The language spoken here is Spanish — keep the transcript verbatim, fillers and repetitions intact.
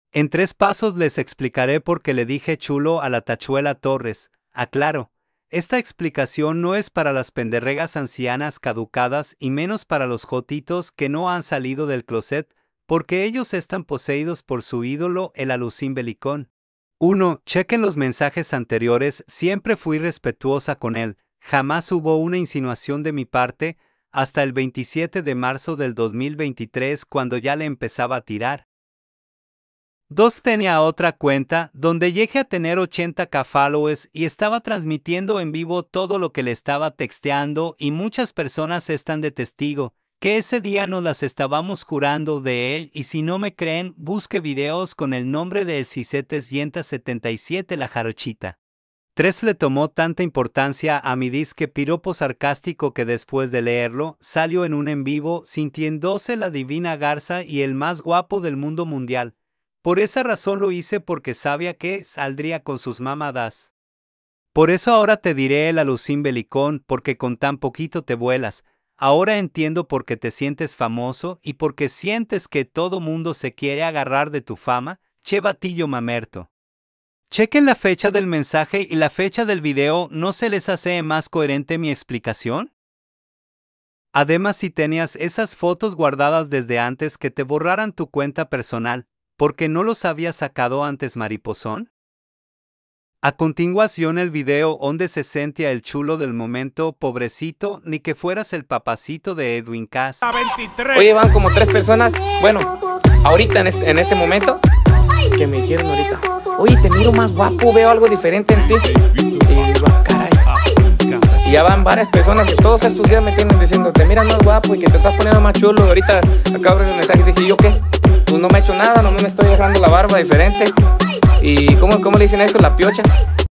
En tres pasos les explicaré por qué le dije chulo a la Tachuela Torres. Aclaro, esta explicación no es para las penderregas ancianas caducadas y menos para los jotitos que no han salido del closet, porque ellos están poseídos por su ídolo, el Alucín Belicón. uno. Chequen los mensajes anteriores, siempre fui respetuosa con él, jamás hubo una insinuación de mi parte, hasta el veintisiete de marzo del dos mil veintitrés cuando ya le empezaba a tirar. dos. Tenía otra cuenta, donde llegué a tener ochenta mil followers y estaba transmitiendo en vivo todo lo que le estaba texteando y muchas personas están de testigo, que ese día nos las estábamos curando de él y si no me creen, busque videos con el nombre de El Cisetes setenta y siete La Jarochita. tres. Le tomó tanta importancia a mi disque piropo sarcástico que después de leerlo, salió en un en vivo sintiéndose la divina garza y el más guapo del mundo mundial. Por esa razón lo hice porque sabía que saldría con sus mamadas. Por eso ahora te diré el Alucín Belicón, porque con tan poquito te vuelas. Ahora entiendo por qué te sientes famoso y porque sientes que todo mundo se quiere agarrar de tu fama, che batillo mamerto. Chequen la fecha del mensaje y la fecha del video, ¿no se les hace más coherente mi explicación? Además, si tenías esas fotos guardadas desde antes que te borraran tu cuenta personal, ¿por qué no los habías sacado antes, mariposón? A continuación el video donde se sentía el chulo del momento, pobrecito, ni que fueras el papacito de Edwin Cass. Oye, van como tres personas, bueno, ahorita en este, en este momento, que me dijeron ahorita, oye, te miro más guapo, veo algo diferente en ti. Y digo, caray. Y ya van varias personas que todos estos días me tienen diciendo, te miras más guapo y que te estás poniendo más chulo. Ahorita acabo de ver un mensaje y dije, ¿yo qué? Pues no me he hecho nada, no me estoy dejando la barba diferente. ¿Y cómo, cómo le dicen esto? La piocha.